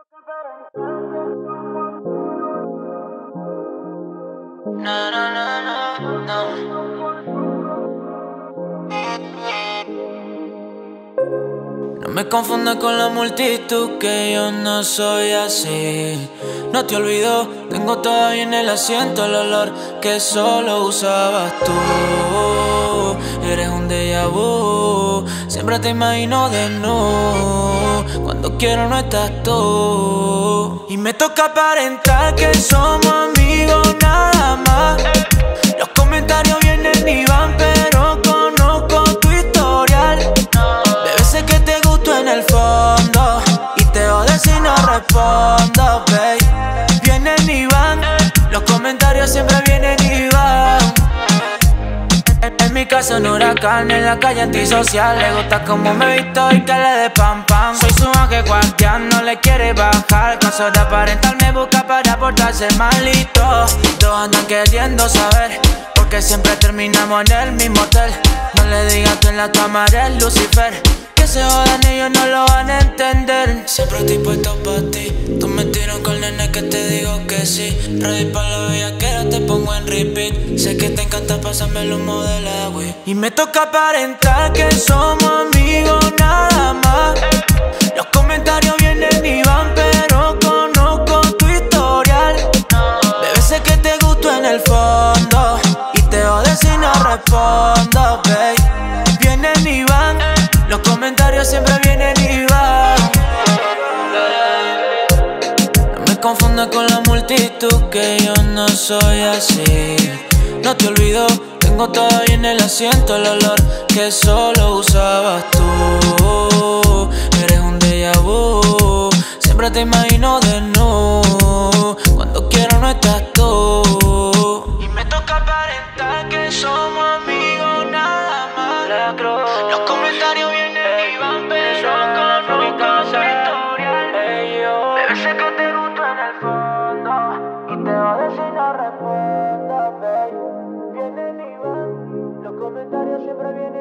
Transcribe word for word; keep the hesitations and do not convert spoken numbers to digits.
No, no, no, no, no. No me confundas con la multitud, que yo no soy así. No te olvido, tengo todavía en el asiento el olor que solo usabas tú. Eres un déjà vu, siempre te imagino de nuevo. Cuando quiero no estás tú. Y me toca aparentar que somos amigos nada más. Los comentarios vienen y van, pero conozco tu historial. Bebé, sé que te gusto en el fondo y te odio si no respondo, babe. Vienen y van, los comentarios siempre vienen y van. En mi casa un huracán, en la calle antisocial. Le gusta como me he visto y que le dé pam pam. Soy su ángel guardián, no le quiere bajar. Caso de aparentar me busca para portarse malito. Todos andan queriendo saber porque siempre terminamos en el mismo hotel. No le digas que en la cámara es Lucifer. Que se jodan, ellos no lo van a entender. Siempre estoy puesto pa' ti. Tú me tiras con el nene que te digo que sí. Ready pa' la bellaquera, te pongo en repeat. Sé que te encanta pasarme el humo de la Wii. Y me toca aparentar que somos amigos nada más. Los comentarios vienen y van, pero conozco tu historial. Bebé, sé que te gusto en el fondo y te odio si no respondo, babe. Vienen y van, los comentarios siempre vienen y van. No me confundas con la multitud, que yo no soy así. No te olvido, tengo todavía en el asiento el olor que solo usabas tú. Eres un déjà vu, siempre te imagino de nuevo. Cuando quiero no estás tú. Y me toca aparentar que somos amigos nada más. Los comentarios vienen y van, pero conozco tu historial. Bebé, sé que te gusto en el fondo y te odio si no respondo, babe. Vienen y van, los comentarios siempre vienen.